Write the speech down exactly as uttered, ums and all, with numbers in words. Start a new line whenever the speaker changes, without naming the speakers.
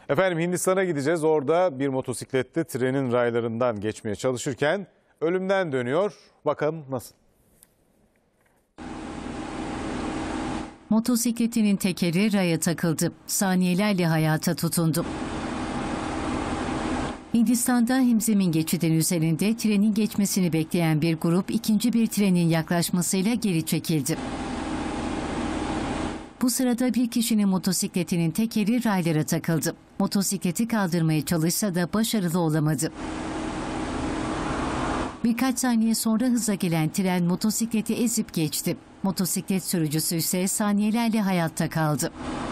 Efendim Hindistan'a gideceğiz. Orada bir motosikletli trenin raylarından geçmeye çalışırken ölümden dönüyor. Bakalım nasıl?
Motosikletinin tekeri raya takıldı. Saniyelerle hayata tutundu. Hindistan'da Himzemin geçidinin üzerinde trenin geçmesini bekleyen bir grup ikinci bir trenin yaklaşmasıyla geri çekildi. Bu sırada bir kişinin motosikletinin tekeri raylara takıldı. Motosikleti kaldırmaya çalışsa da başarılı olamadı. Birkaç saniye sonra hıza gelen tren motosikleti ezip geçti. Motosiklet sürücüsü ise saniyelerle hayatta kaldı.